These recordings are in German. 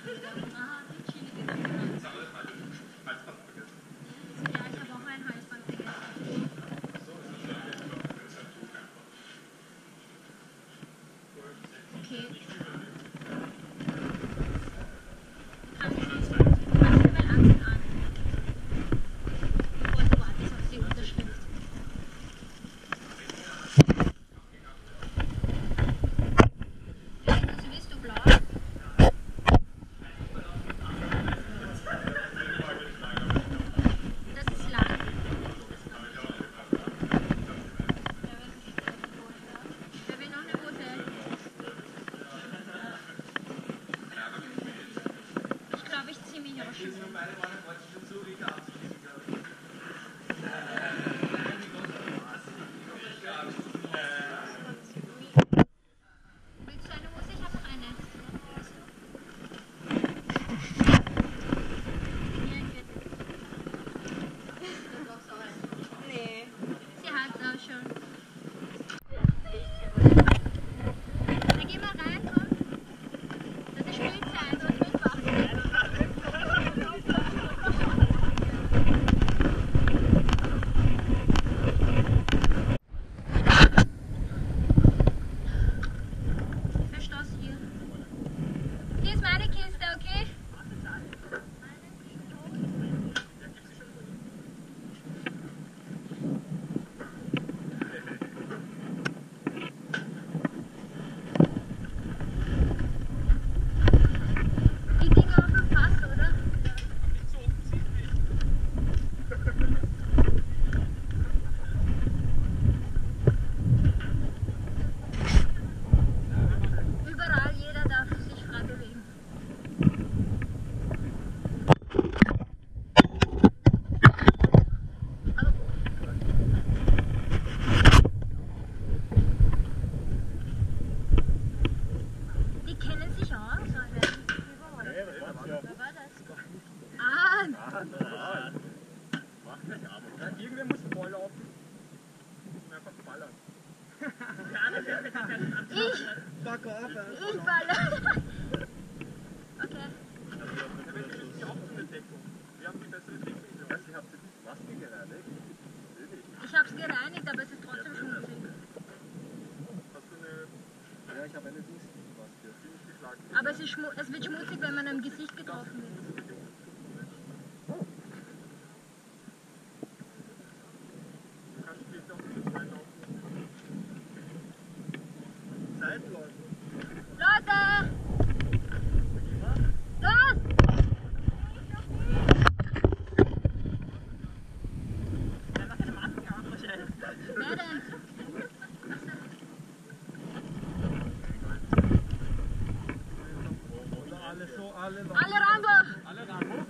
Irgendwer muss den Ball laufen. Und einfach ballern. Fuck off, ich ballern. Okay. Wir sind auch so eine Deckung. Wir haben die bessere Deckung. Ich weiß, ihr habt die Maske gereinigt. Ich hab's gereinigt, aber es ist trotzdem schmutzig. Hast du eine... Ja, ich habe eine Dienstmaske. Ziemlich geschlagen. Aber es wird schmutzig, wenn man im Gesicht getroffen wird. Alle Rambo! Alle Rambo?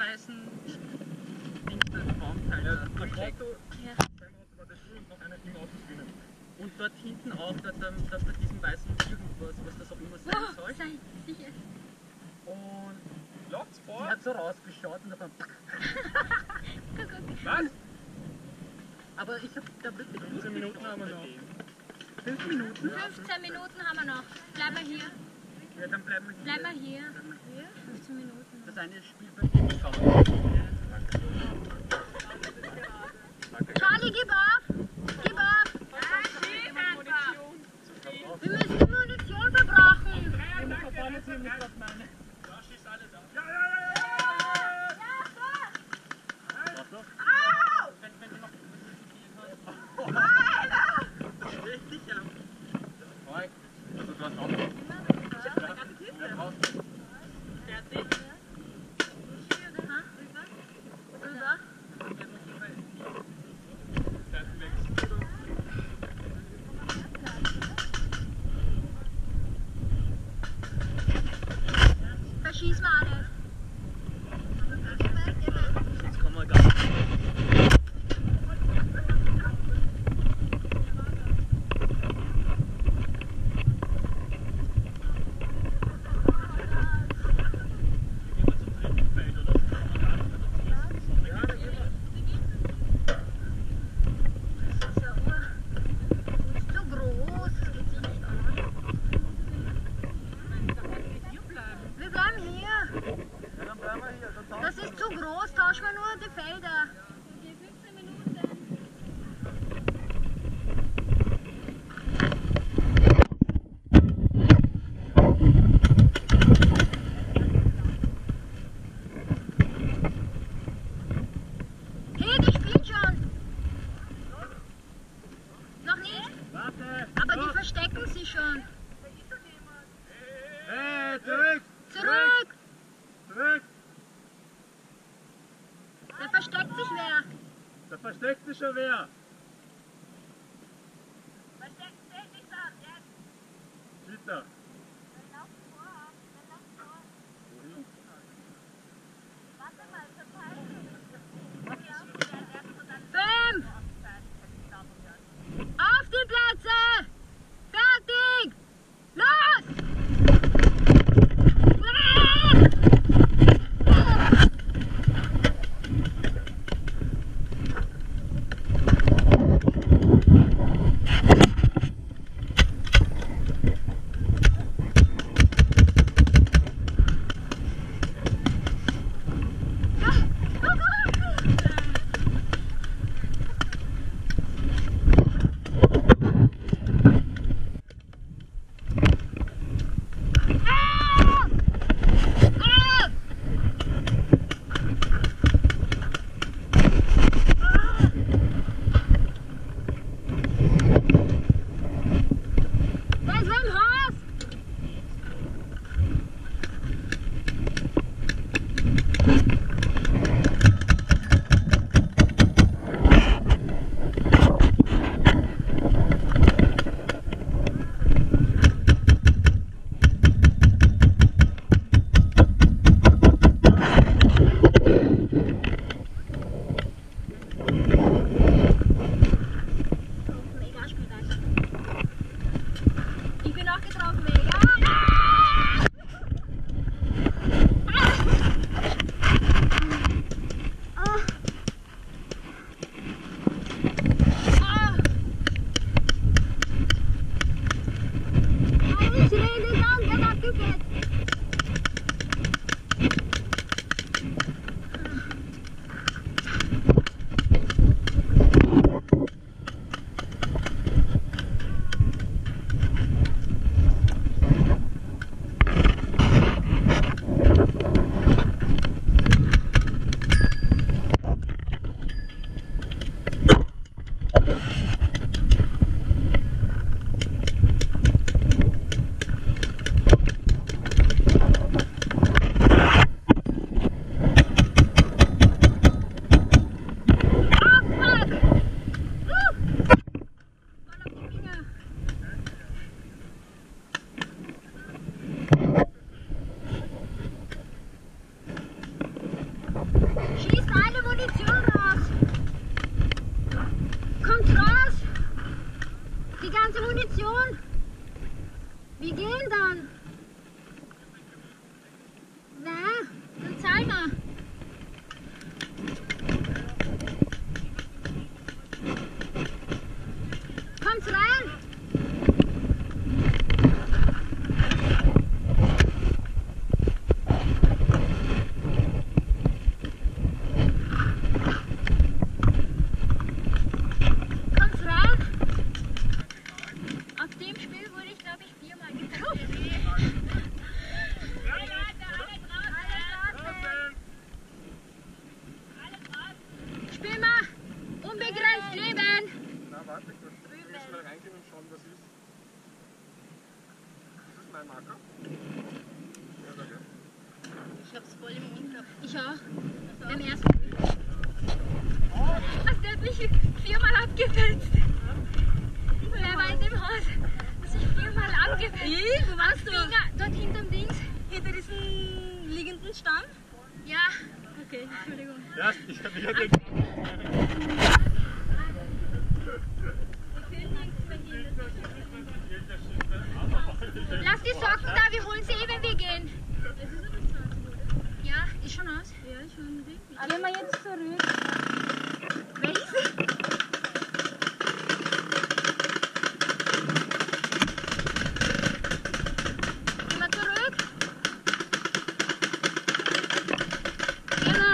weißen Baumteil Ja, da das versteckt. Auto, Ja. beim Auto war der Stuhl und noch einer im Auto drinnen. Und dort hinten auch, da bei diesem weißen irgendwas, was das auch immer sein Oh, soll. sei sicher. Und Lauft's die vor? hat so rausgeschaut und davon. Was? Aber ich hab da wirklich 15 Minuten haben wir noch. 5 Minuten? 15 Minuten haben wir noch. Bleiben wir hier. Ja, dann bleiben wir hier. Bleiben wir hier. 15 Minuten. Das eine Spiel bei dem Charlie, gib auf! Gib auf! Wir müssen die Munition verbrauchen! Also, du hast auch noch. Rüber. Verschieß mal alle. Jetzt kommen wir gar nicht. Wir bleiben hier. Ja, dann bleiben wir hier. Dann Das ist zu groß, tauschen wir nur die Felder. Hey, die spielt schon. Noch nicht? Warte! Aber die verstecken sich schon. Hey, zurück! Zurück! Zurück! Da versteckt sich wer. Da versteckt sich schon wer. Bitte. Fünf! Auf die Plätze! Fertig! Los! Die ganze Munition. Wir gehen dann. Na, dann zahl mal. Kommt rein. Kommt rein. Auf dem Spiel wurde ich, glaube ich, 4-mal getroffen. Spiel mal. Unbegrenzt Leben. Na, warte kurz. Ich muss mal reingehen und schauen, was ist. Ist das mein Marker? Ja, oder ja? Ich hab's voll im Mund gehabt. Ich auch. Beim ersten. Also der hat mich 4-mal abgefetzt. Wer war in dem Haus? Dass ich 4-mal abgefetzt. Wo warst du? Finger, dort hinterm Dings. Hinter diesem liegenden Stamm? Ja. Okay, Entschuldigung. Ja, ich hab mich halt Lass die Socken da, wir holen sie wenn wir gehen. Ja, ist schon aus. Ja, schon. Gehen wir jetzt zurück. Welches? Gehen wir zurück? Gehen wir.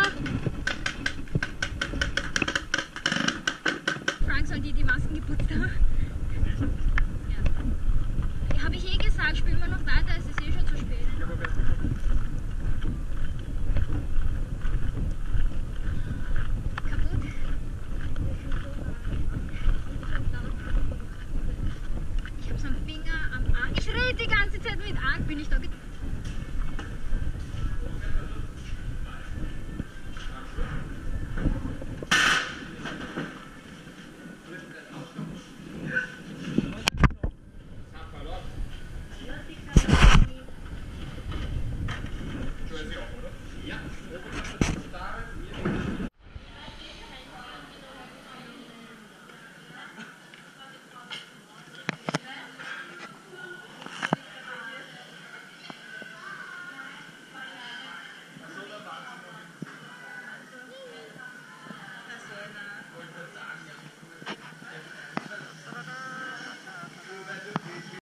Frank soll die Masken geputzt haben. Ja. Habe ich eh gesagt, spielen wir noch weiter, es ist eh schon zu spät. Kaputt? Ich hab's am Finger, am Arm. Ich rede die ganze Zeit mit Arm, bin ich da